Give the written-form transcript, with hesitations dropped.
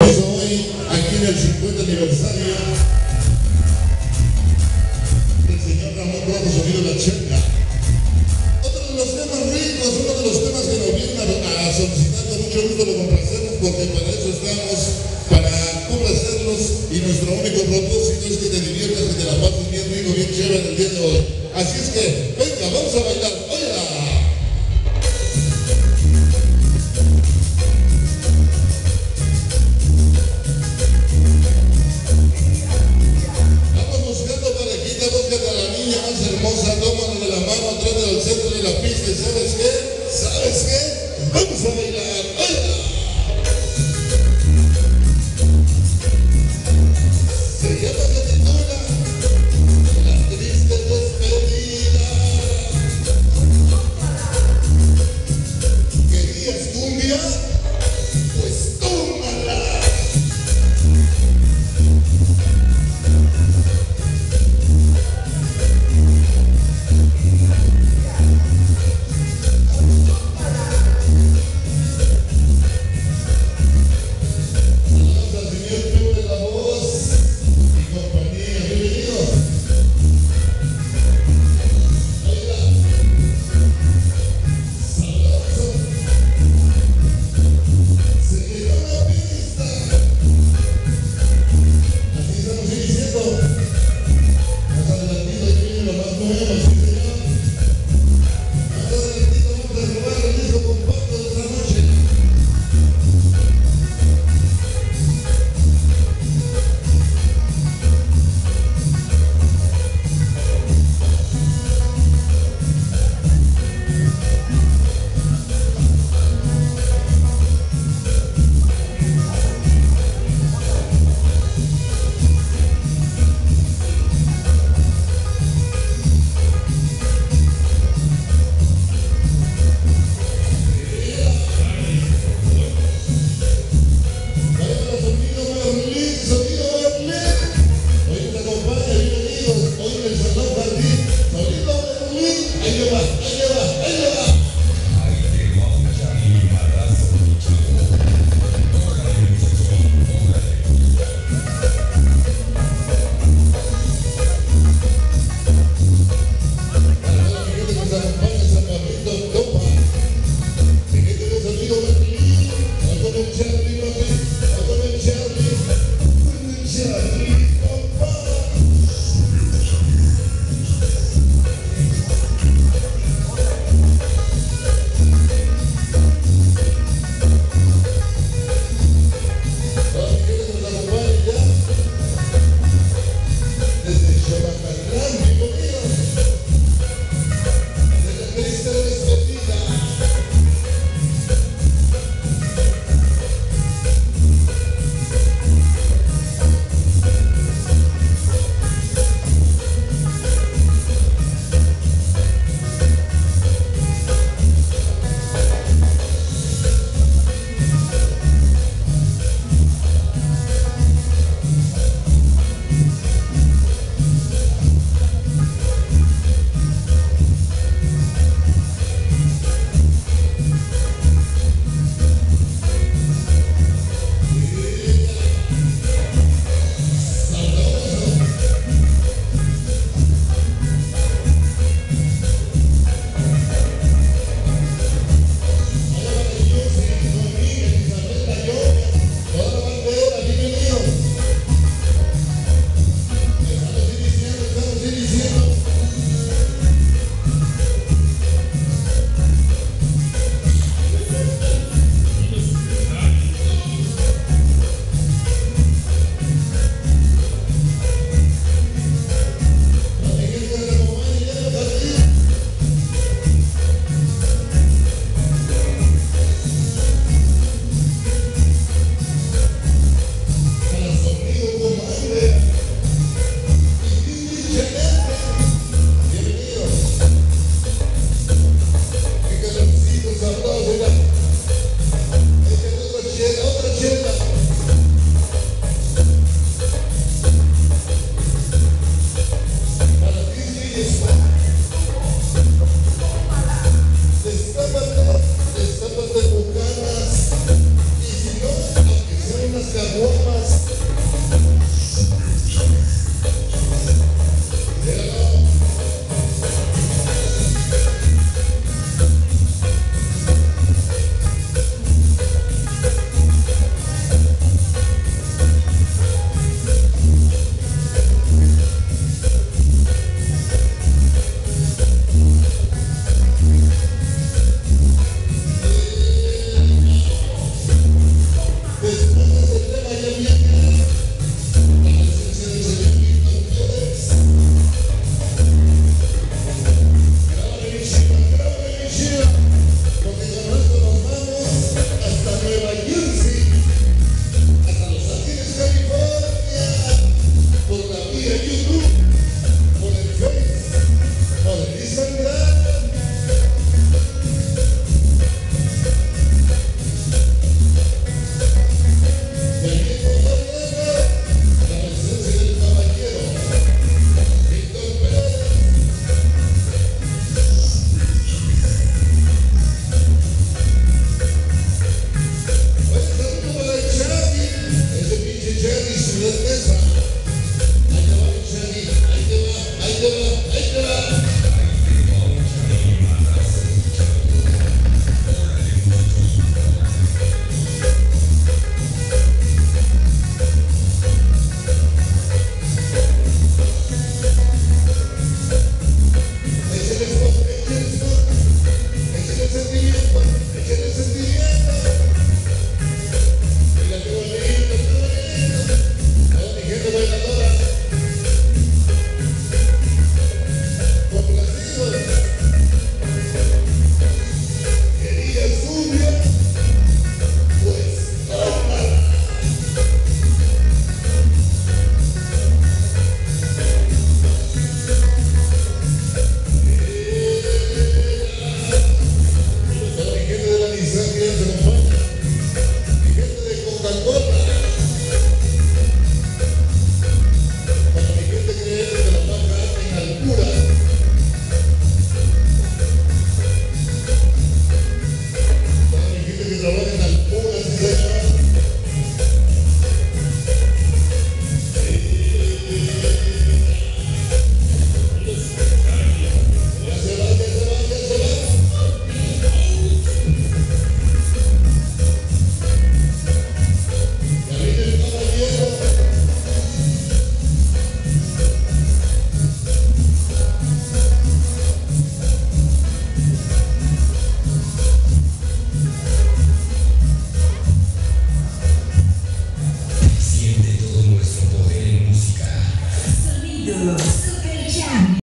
hizo hoy aquí en el 50 aniversario del señor Ramón Rojo, sonido La Chenga. Otro de los temas ricos, uno de los temas que nos vienen a solicitar con mucho gusto, lo complacemos porque para eso estamos, para complacerlos, y nuestro único propósito es que te diviertas, que te la pases bien rico, bien chévere el día de hoy. Así es que, venga, vamos a bailar. ¡Oiga! Tómalo de la mano, tráetelo al centro de la pista. ¿Sabes qué? ¿Sabes qué? ¡Vamos a bailar! ¡Oiga! Se llama, se titula La Triste Despedida. sonido.